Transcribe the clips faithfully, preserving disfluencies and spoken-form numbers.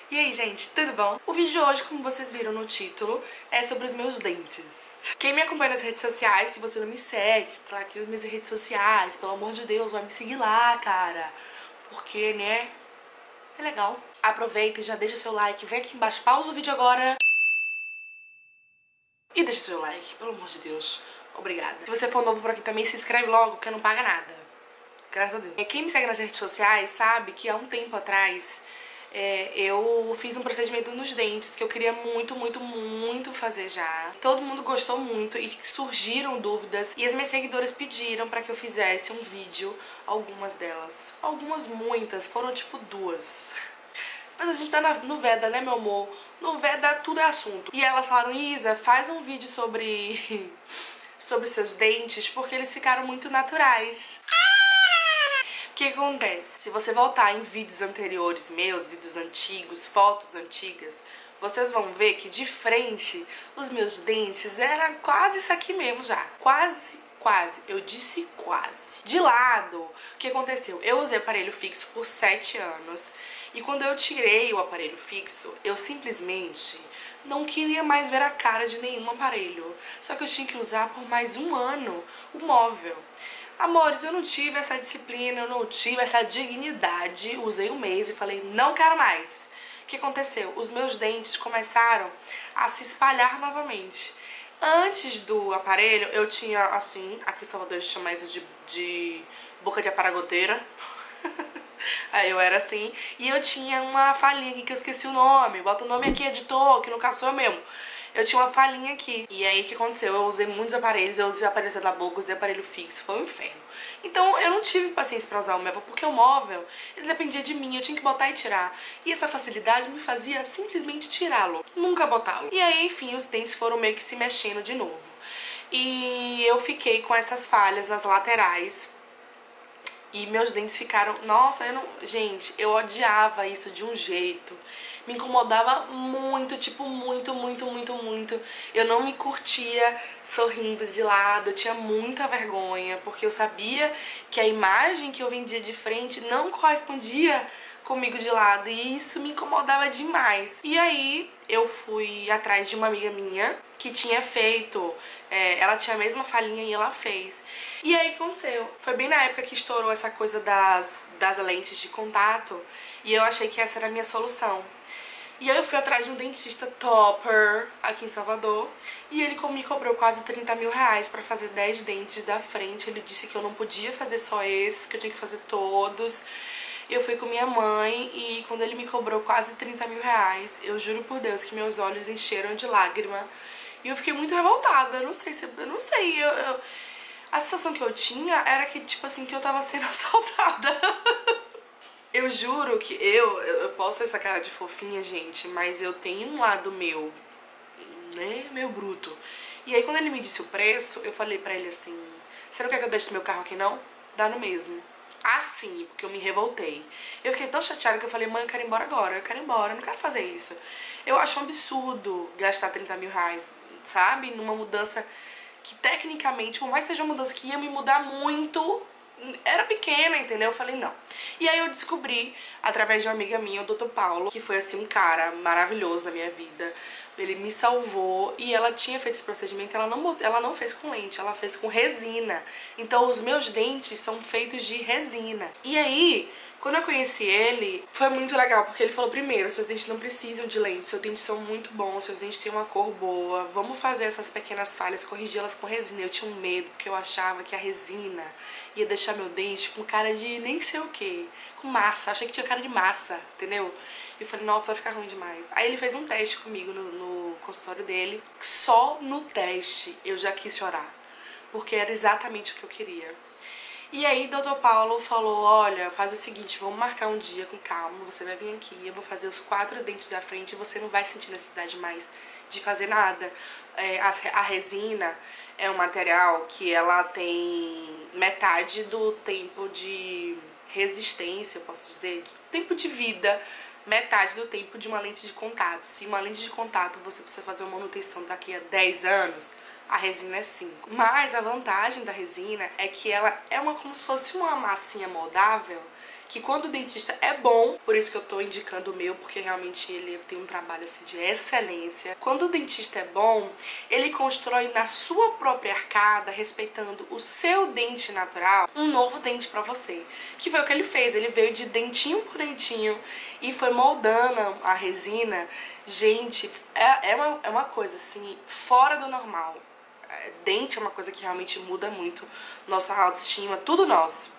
E aí, gente, tudo bom? O vídeo de hoje, como vocês viram no título, é sobre os meus dentes. Quem me acompanha nas redes sociais, se você não me segue, está aqui nas minhas redes sociais, pelo amor de Deus, vai me seguir lá, cara. Porque, né, é legal. Aproveita e já deixa seu like, vem aqui embaixo, pausa o vídeo agora. E deixa seu like, pelo amor de Deus. Obrigada. Se você for novo por aqui também, se inscreve logo, porque não paga nada. Graças a Deus. Quem me segue nas redes sociais sabe que há um tempo atrás é, eu fiz um procedimento nos dentes que eu queria muito, muito, muito fazer já. Todo mundo gostou muito e surgiram dúvidas. E as minhas seguidoras pediram pra que eu fizesse um vídeo, algumas delas. Algumas, muitas, foram tipo duas. Mas a gente tá no Veda, né, meu amor? No Veda tudo é assunto. E elas falaram, Isa, faz um vídeo sobre, sobre seus dentes, porque eles ficaram muito naturais. O que acontece? Se você voltar em vídeos anteriores meus, vídeos antigos, fotos antigas, vocês vão ver que de frente os meus dentes eram quase isso aqui mesmo já. Quase, quase. Eu disse quase. De lado, o que aconteceu? Eu usei aparelho fixo por sete anos e quando eu tirei o aparelho fixo, eu simplesmente não queria mais ver a cara de nenhum aparelho. Só que eu tinha que usar por mais um ano o móvel. Amores, eu não tive essa disciplina, eu não tive essa dignidade. Usei um mês e falei, não quero mais. O que aconteceu? Os meus dentes começaram a se espalhar novamente. Antes do aparelho, eu tinha assim, aqui em Salvador a gente chama isso de, de boca de aparagoteira. Aí eu era assim. E eu tinha uma falhinha aqui que eu esqueci o nome. Bota o nome aqui, editor, que no caso sou eu mesmo. Eu tinha uma falhinha aqui. E aí o que aconteceu? Eu usei muitos aparelhos, eu usei aparelho da boca, usei aparelho fixo, foi um inferno. Então eu não tive paciência pra usar o móvel, porque o móvel, ele dependia de mim, eu tinha que botar e tirar. E essa facilidade me fazia simplesmente tirá-lo, nunca botá-lo. E aí, enfim, os dentes foram meio que se mexendo de novo. E eu fiquei com essas falhas nas laterais. E meus dentes ficaram... Nossa, eu não... Gente, eu odiava isso de um jeito. Me incomodava muito, tipo, muito, muito, muito, muito. Eu não me curtia sorrindo de lado, eu tinha muita vergonha, porque eu sabia que a imagem que eu vendia de frente não correspondia comigo de lado, e isso me incomodava demais. E aí eu fui atrás de uma amiga minha que tinha feito, é, ela tinha a mesma falhinha e ela fez. E aí o que aconteceu? Foi bem na época que estourou essa coisa das, das lentes de contato, e eu achei que essa era a minha solução. E aí eu fui atrás de um dentista topper aqui em Salvador, e ele me cobrou quase trinta mil reais pra fazer dez dentes da frente. Ele disse que eu não podia fazer só esses, que eu tinha que fazer todos. Eu fui com minha mãe e quando ele me cobrou quase trinta mil reais, eu juro por Deus que meus olhos encheram de lágrima. E eu fiquei muito revoltada, eu não sei se... Eu não sei, eu, eu, a sensação que eu tinha era que, tipo assim, que eu tava sendo assaltada. Eu juro que eu, eu posso ter essa cara de fofinha, gente, mas eu tenho um lado meu, né, meu bruto. E aí quando ele me disse o preço, eu falei pra ele assim, você não quer que eu deixe meu carro aqui não? Dá no mesmo. Assim, porque eu me revoltei. Eu fiquei tão chateada que eu falei, mãe, eu quero ir embora agora, eu quero ir embora, eu não quero fazer isso. Eu acho um absurdo gastar trinta mil reais, sabe, numa mudança que tecnicamente, por mais que seja uma mudança que ia me mudar muito, era pequena, entendeu? Eu falei, não. E aí eu descobri, através de uma amiga minha, o doutor Paulo, que foi assim um cara maravilhoso na minha vida. Ele me salvou e ela tinha feito esse procedimento, ela não, ela não fez com lente, ela fez com resina. Então os meus dentes são feitos de resina. E aí, quando eu conheci ele, foi muito legal, porque ele falou, primeiro, seus dentes não precisam de lente, seus dentes são muito bons, seus dentes têm uma cor boa, vamos fazer essas pequenas falhas, corrigi-las com resina. Eu tinha um medo, porque eu achava que a resina ia deixar meu dente com cara de nem sei o que, com massa, achei que tinha cara de massa, entendeu? E eu falei, nossa, vai ficar ruim demais. Aí ele fez um teste comigo no, no consultório dele, só no teste eu já quis chorar, porque era exatamente o que eu queria. E aí doutor Paulo falou, olha, faz o seguinte, vamos marcar um dia com calma, você vai vir aqui, eu vou fazer os quatro dentes da frente e você não vai sentir necessidade mais de fazer nada. É, a, a resina é um material que ela tem metade do tempo de resistência, eu posso dizer, tempo de vida, metade do tempo de uma lente de contato. Se uma lente de contato você precisa fazer uma manutenção daqui a dez anos, a resina é cinco. Mas a vantagem da resina é que ela é uma, como se fosse uma massinha moldável que quando o dentista é bom, por isso que eu tô indicando o meu, porque realmente ele tem um trabalho assim de excelência. Quando o dentista é bom, ele constrói na sua própria arcada, respeitando o seu dente natural, um novo dente pra você. Que foi o que ele fez, ele veio de dentinho por dentinho e foi moldando a resina. Gente, é, é, uma, é uma coisa assim, fora do normal. Dente é uma coisa que realmente muda muito nossa autoestima, tudo nosso.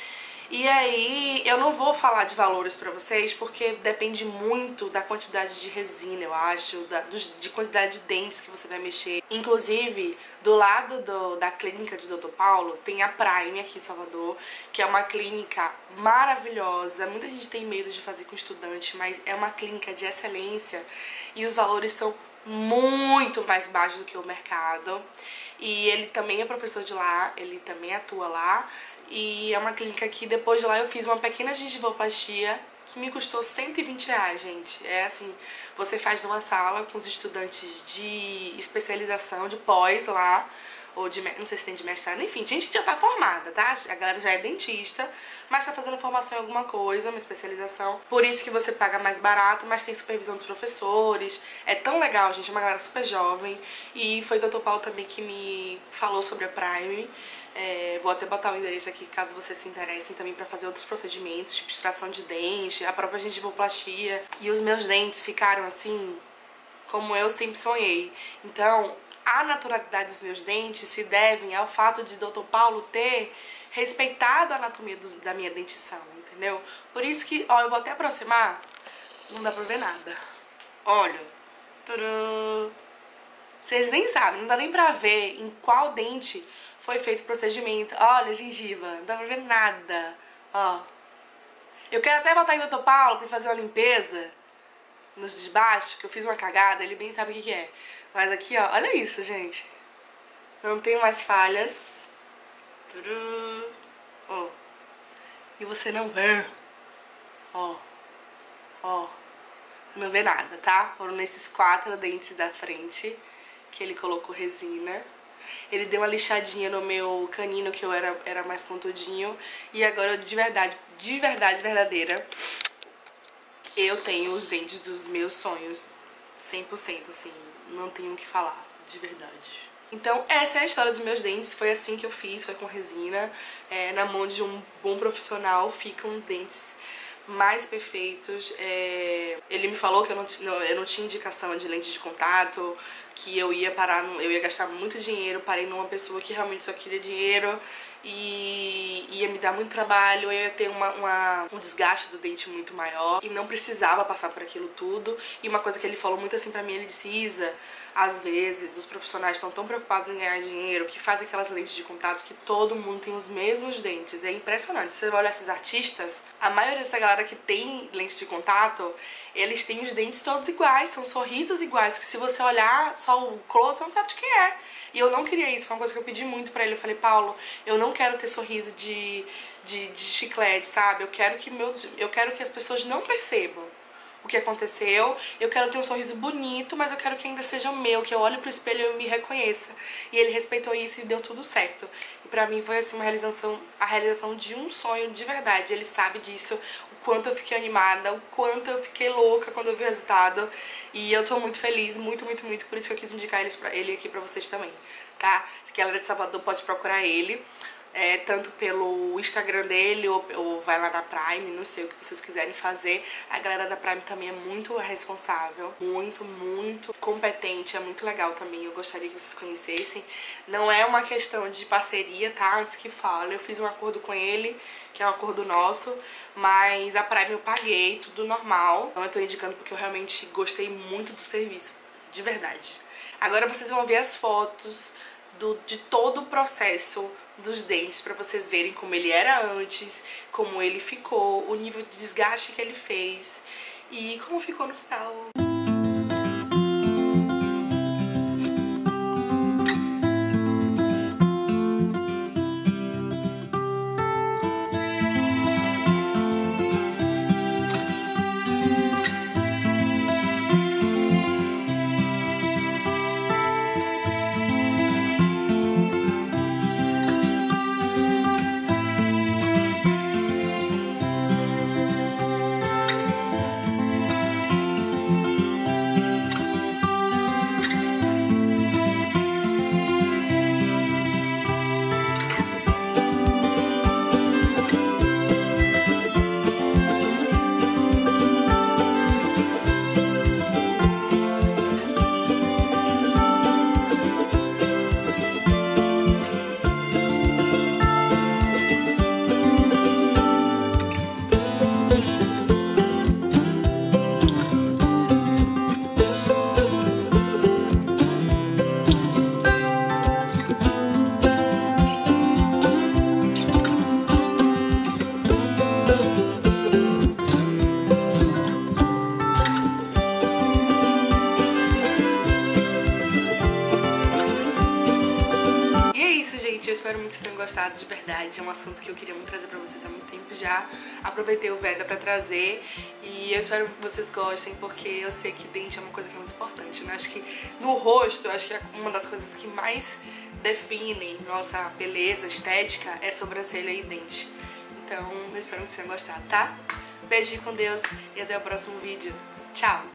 E aí, eu não vou falar de valores pra vocês, porque depende muito da quantidade de resina, eu acho, da, dos, de quantidade de dentes que você vai mexer. Inclusive, do lado do, da clínica de doutor Paulo, tem a Prime aqui em Salvador, que é uma clínica maravilhosa. Muita gente tem medo de fazer com estudante, mas é uma clínica de excelência e os valores são muito mais baixos do que o mercado. E ele também é professor de lá, ele também atua lá. E é uma clínica que depois de lá eu fiz uma pequena gengivoplastia que me custou cento e vinte reais, gente. É assim, você faz numa sala com os estudantes de especialização, de pós lá, ou de, não sei se tem de mestrado, enfim, gente que já tá formada, tá? A galera já é dentista, mas tá fazendo formação em alguma coisa, uma especialização. Por isso que você paga mais barato, mas tem supervisão dos professores. É tão legal, gente, é uma galera super jovem. E foi o doutor Paulo também que me falou sobre a Prime. É, vou até botar o endereço aqui caso vocês se interessem também pra fazer outros procedimentos, tipo extração de dente, a própria gengivoplastia. E os meus dentes ficaram assim, como eu sempre sonhei. Então, a naturalidade dos meus dentes se devem ao fato de doutor Paulo ter respeitado a anatomia do, da minha dentição, entendeu? Por isso que, ó, eu vou até aproximar, não dá pra ver nada. Olha, tcharam. Vocês nem sabem, não dá nem pra ver em qual dente foi feito o procedimento. Olha, gengiva, não dá pra ver nada, ó. Eu quero até voltar em doutor Paulo pra fazer uma limpeza nos de baixo, que eu fiz uma cagada, ele bem sabe o que que é. Mas aqui, ó, olha isso, gente. Não tem mais falhas. Ó. E você não vê. Ó. Ó. Não vê nada, tá? Foram nesses quatro dentes da frente que ele colocou resina. Ele deu uma lixadinha no meu canino, que eu era, era mais pontudinho. E agora, de verdade, de verdade verdadeira, eu tenho os dentes dos meus sonhos. cem por cento, assim. Não tenho o que falar, de verdade. Então, essa é a história dos meus dentes. Foi assim que eu fiz, foi com resina. É, na mão de um bom profissional ficam dentes mais perfeitos. É, ele me falou que eu não, eu não tinha indicação de lente de contato, que eu ia parar, eu ia gastar muito dinheiro. Parei numa pessoa que realmente só queria dinheiro e ia me dar muito trabalho, eu ia ter uma, uma, um desgaste do dente muito maior e não precisava passar por aquilo tudo. E uma coisa que ele falou muito assim pra mim, ele disse: Isa, às vezes os profissionais estão tão preocupados em ganhar dinheiro que fazem aquelas lentes de contato que todo mundo tem os mesmos dentes. É impressionante. Se você olhar esses artistas, a maioria dessa galera que tem lente de contato, eles têm os dentes todos iguais, são sorrisos iguais, que se você olhar só o close, você não sabe de quem é. E eu não queria isso, foi uma coisa que eu pedi muito pra ele. Eu falei: Paulo, eu não quero ter sorriso de, de, de chiclete, sabe? Eu quero que meu, eu quero que as pessoas não percebam o que aconteceu. Eu quero ter um sorriso bonito, mas eu quero que ainda seja o meu, que eu olhe pro espelho e eu me reconheça. E ele respeitou isso e deu tudo certo. E pra mim foi assim uma realização, a realização de um sonho de verdade. Ele sabe disso, o quanto eu fiquei animada, o quanto eu fiquei louca quando eu vi o resultado. E eu tô muito feliz, muito, muito, muito. Por isso que eu quis indicar eles pra, ele aqui pra vocês também, tá? Se a galera de Salvador pode procurar ele. É, tanto pelo Instagram dele ou, ou vai lá na Prime, não sei o que vocês quiserem fazer. A galera da Prime também é muito responsável, muito, muito competente, é muito legal também. Eu gostaria que vocês conhecessem. Não é uma questão de parceria, tá? Antes que fale, eu fiz um acordo com ele, que é um acordo nosso, mas a Prime eu paguei, tudo normal. Então eu tô indicando porque eu realmente gostei muito do serviço, de verdade. Agora vocês vão ver as fotos do, de todo o processo dos dentes pra vocês verem como ele era antes, como ele ficou, o nível de desgaste que ele fez e como ficou no final. espero muito que vocês tenham gostado de verdade. É um assunto que eu queria muito trazer pra vocês há muito tempo já. Aproveitei o Veda pra trazer e eu espero que vocês gostem, porque eu sei que dente é uma coisa que é muito importante, né? Acho que no rosto, eu acho que é uma das coisas que mais definem nossa beleza estética é sobrancelha e dente. Então, eu espero que vocês tenham gostado, tá? Beijo com Deus e até o próximo vídeo. Tchau!